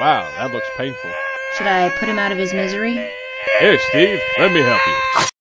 Wow, that looks painful. Should I put him out of his misery? Here, Steve, let me help you.